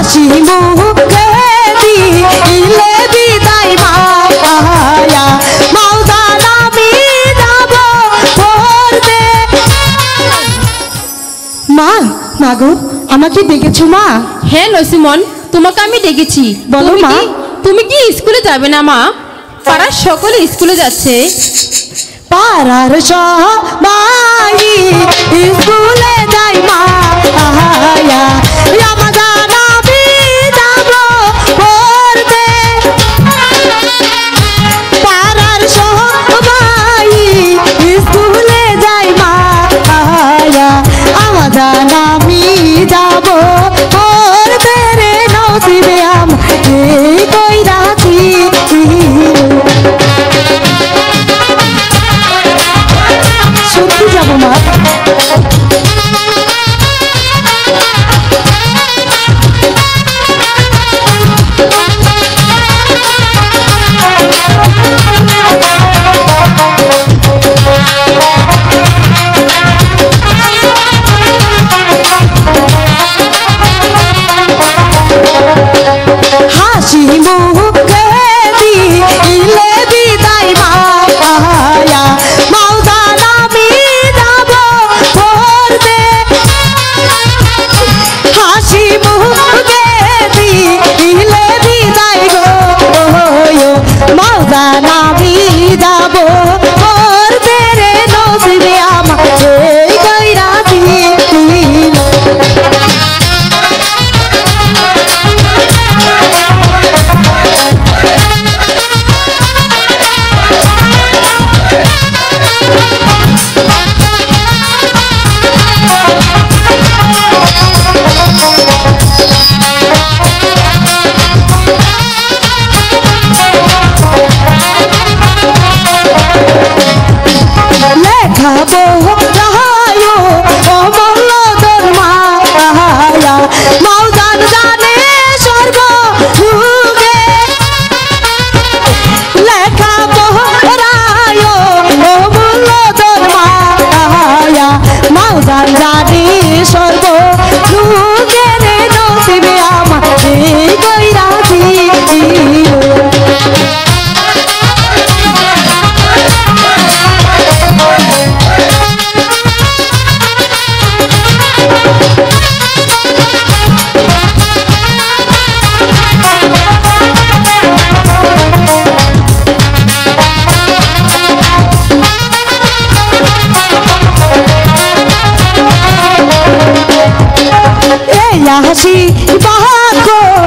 হাসি মুখে দিলে বিদায় মায়া মাওজান আমি যাব পড়তে। মা মাগো আমাকে ডেকেছো মা? হ্যাঁ নসিমন, তোমাকে আমি ডেকেছি। বলো মা। তুমি কি স্কুলে যাবে না মা? পাড়ার সকলে স্কুলে যাচ্ছে। পাড়ার সবাই স্কুলে যাই মা রমাদান আমি যাব পড়তে। পাড়ার সবাই স্কুলে যাই মা রমাদান আমি যাব পড়তে রে নসিবে আমি কইরাছি। সত্যি যাবো মা। হাসি মুখে দিলে বিদায় মায়া মাওজান আমি যাব পড়তে। হাসি মুখে দিলে বিদায় গো মাওজান আমি যাব পড়তে রে নসিবে আমার কইরাছি। লেখাবো রায় অমল মায়া মাওজান জানে সর্বযুগে। লেখাবো রায় অমল মায়া মাওজান জানে সর্বযুগে রে নসিবে আমার কইরাছি। হাসি বাক্য